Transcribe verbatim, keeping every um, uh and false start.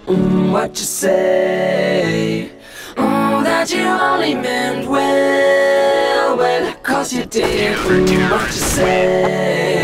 Mm, what you say? Oh, that you only meant well, well, cause you did. Mm, what you say?